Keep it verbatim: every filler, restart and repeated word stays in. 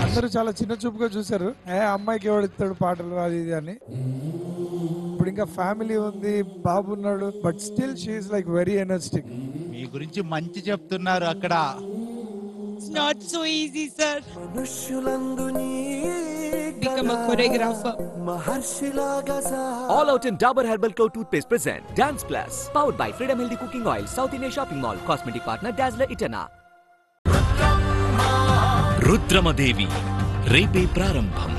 అందరూ చాలా చిన్న చూపుగా చూసారు. ఏ అమ్మాయికి ఎవడిస్తాడు పాటలు అది ఇది అని. ఇప్పుడు ఇంకా ఫ్యామిలీ ఉంది, బాబు ఉన్నాడు, but still she is like very energetic. మీ గురించి మంచి చెప్తున్నారు అక్కడ. It's not so easy, sir. Become a choreographer. All Out in Dabur Herbal Cloud Toothpaste present Dance Plus. Powered by Freedom Healthy Cooking Oil, South India Shopping Mall, Cosmetic Partner Dazzler Itana. Rudramadevi రేపే ప్రారంభం.